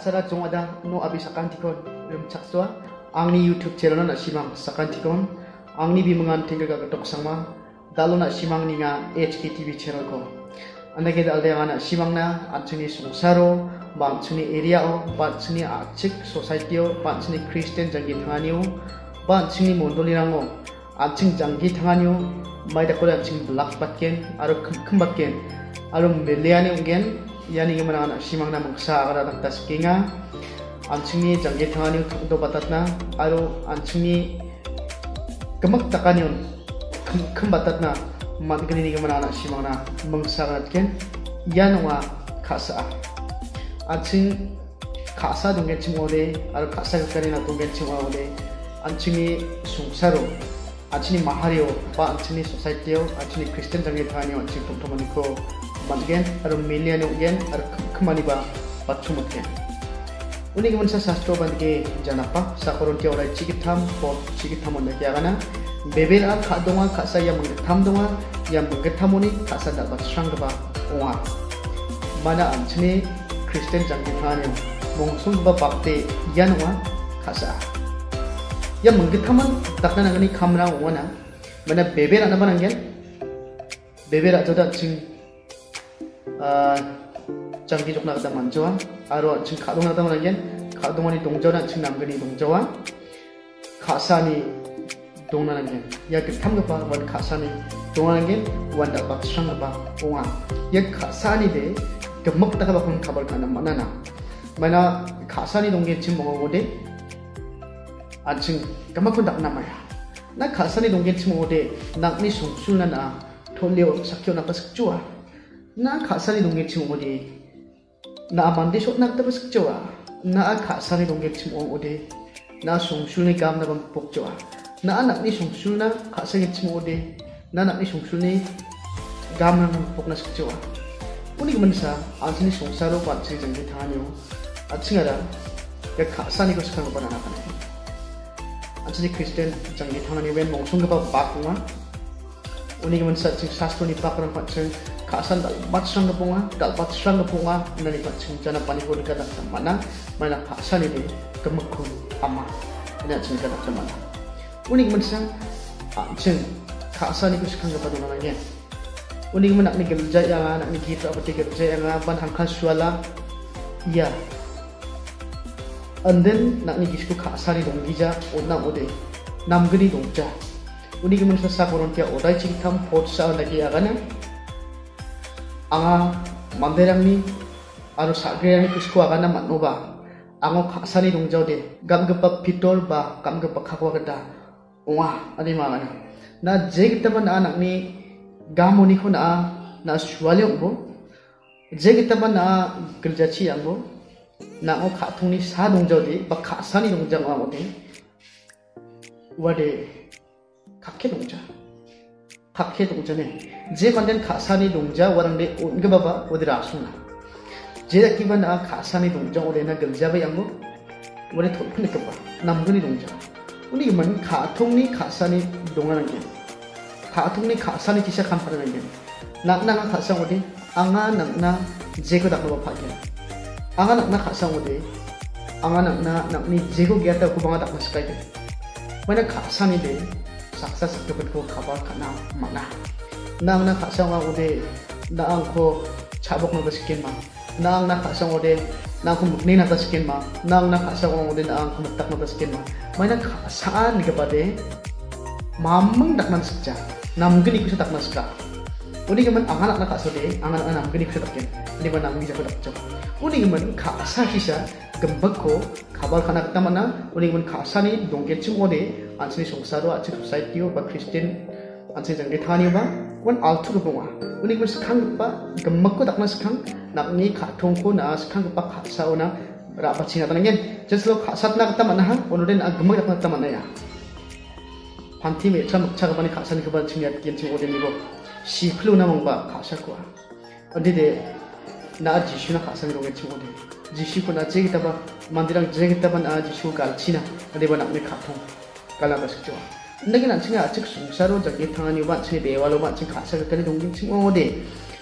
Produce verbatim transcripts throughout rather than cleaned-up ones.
kasara jongada no abi sakantikon rum chakswa angni YouTube channel na simang sakantikon angni bimangan tinggal gatok sama dalona simang ninga H K T V channel ko andake dalde ana simang na anchuni sungsaro banchuni area o banchuni achik society o banchuni Christian jangi thangani o banchuni mondoli rango anching jangi thangani o maida ko anching black batken aro khum batken aro meliani ungen yani gimana anak simang na mangsa agara tak taskinga anchingni jangge thangani thongdo batatna aro anchingni kemak takani khum batatna madgani ni gimana anak simang na mangsa gatken yanwa khasa anching khasa donggen chingode aro khasa gakani na donggen chingode anchingni sungsaro anchingni mahario ba anchingni society o anchingni Christian jangge thangani anching thongthomani ko matgen aro million ugen aro kemani ba pachumutgen uni gemen sa sastro bandge janapa sakoron tia orai chigitam po chigitam on ke agana bebel a khadonga khasa ya mangtham donga ya mangthamoni khasa da batsang ba onga mana anchne Christian jangge thani mongsung ba bakte yanwa khasa ya mangthaman takna nagani khamra ongana mana bebel ana banangen bebel a joda ching 장기 쪽 나가다 만져와 아로 지금 가동 나가다 말하긴 가동원이 동저나 지금 남근이 동저와 가산이 동나는 게 야그 탐도파 원 가산이 동하는 게 원다 박상가 봐 옹아 야 가산이 돼 금먹다가 바꾼 가볼 가는 만나나 만나 가산이 동게 지금 먹어보대 아 지금 금먹군 딱 남아야 나 가산이 동게 지금 먹어대 낙니 송술나나 돌려 삭혀 나가 숙주와 na khasani dongge chim ode na amande shot nak ta basik jawa na khasani dongge chim ode na songsulni gam na bam pok jawa na anak ni songsulna khasani chim ode na anak ni songsulni gam na bam pok na sik jawa uni gemensa anjini songsaro patsi jengge thanyo achingara ya khasani ko sikhan ko banana kan anjini Christian jengge thanani wen mongsong ba bakuma uni gemensa ching sastro ni pakran patsi kasan dal batsang na punga dal batsang na punga nani batsang jana panipur ka dak mana mana kasan ini kemakun ama ina ching ka dak mana unik mensang ching kasan itu sekarang kepada mana nya unik menak ni kerja yang anak ni kita apa kerja yang ban hangkan suala ya and then nak ni kisku kasan ni dong gija onam ode nam geni dongja unik mensang sakoron kia odai chingtam potsa lagi agana anga manderangni aro sagreyangni kisku agana matnoba ango khasani dongjaude gamgepa pitol ba gamgepa khakwa gada onga ani mangana na jegitaban anakni gamoni khona na suwali ongbo jegitaban na geljachi angbo na ngo khathungni sa dongjaude ba khasani dongjang amode wade khakke dongja khakke dongjane je konten khasani dongja warangde onge baba odira asuna je kiban a khasani dongja odena gelja ba yango wore thopne kapa namgani dongja uni man khathongni khasani donganang khathongni khasani kisa khamparang ge nakna nga khasang ode anga nakna je ko dakno ba phage anga nakna khasang ode anga nakna nakni je ko gyata ko banga dakna skai ge mana khasani de saksa sakto ko khabar kana mana nang na khasang ode na angko chabok na baskin ma nang na khasang ode nang ko mukni na baskin ma nang na khasang ode na angko mutak na baskin ma mana saan ni kapade mamang dak man sakja namgni ko dak naska uni gaman anganak na khasode anganak na namgni ko dak ken ni ba namgni ja ko dak chok uni gaman khasa hisa gembak ko khabar khana tamana uni gaman khasa ni dongke chung ode ansini songsaro achi society ba Christian anse jangge thani ba wan altu ko ba uni ko sekhang ba gemak ko dakna sekhang nakni khathong ko na sekhang ba khasa ona ra ba china tangen jeslo khasat na kata mana ha onoden a gemak dakna tamana ya panti me cham chaga bani khasa ni ko ban chingya gen ching oden ni bo si khlu na mong ba khasa ko ande de na jishu na khasa ni ronge ching oden jishu ko na je kita ba mandirang je kita ban a jishu kal china ade ba nakni khathong kala ba sikjo ndagi nan chinga achik sungsaro jagge thangani ba chine bewalo ba ching khasa ka kani dongin ching ode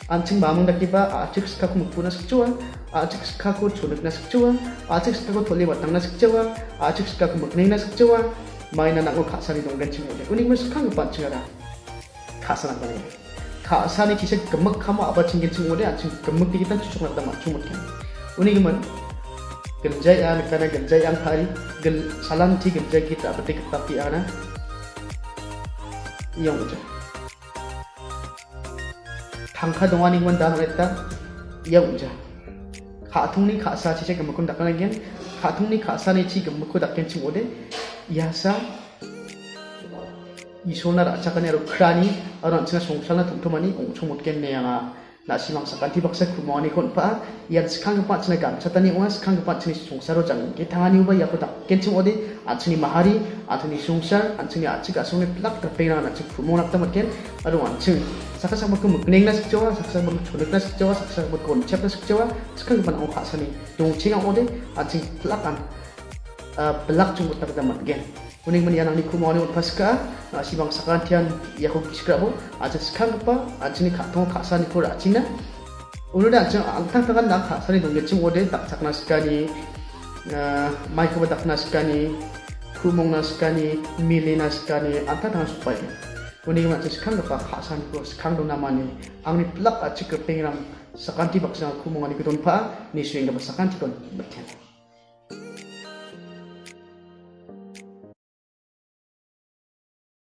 Anjing mamung dakiba acik sekaku mukpuna sekjawa, acik sekaku chunukna sekjawa, acik sekaku tholi batangna sekjawa, acik sekaku mukningna sekjawa, maina nangko khasani donggan cingode. Unik mas sekang kepat cingara. Khasana bani. Khasani cise gemek kamu apa cingin cingode, acing gemek di kita cucuk nata macumut kan. Unik man. Genjai an karena genjai ang hari, gel salam ti genjai kita petik tapi ana. Yang ucap. Tangka dongan ingwan dah mereka ya uja. Khatung ni khasa cice gemakun dakkan lagi. Khatung ni khasa ni ci gemakku dakkan cingode. Yasa isona racakan ero krani orang cina songsalna tumtumani ongchong mutken ne yang nasi mangsa kanti baksa kumani kon pa yang sekarang kepat cina gam catani uang sekarang kepat cina songsaro jangan kita tangani ubah ya kotak kencing ode acini mahari atuni songsar acini acik asungnya pelak terpena acik kumonak tamatken aduh acing saka sama ke mukneng nas jawa saka sama ke chonek nas jawa saka sama ke konsep nas jawa sekarang kepat ong khasani dong cingang ode acing pelakan pelak cungkut tak tamatken uning man yanang ni kumani utpaska si bang sakantian ya ko kiskrabo aja sekarang apa acini katong khasani ko acina ulu dah acing angtang tangan nak khasani dong gecing ode tak cakna sekali mai ko tak naskani kumong naskani mili naskani angtang tangan supaya uning man sekarang apa khasani ko sekarang dong namani angni pelak acik kepengram sakanti baksa kumong ani kudon pa ni suing dapat sakanti kon bertian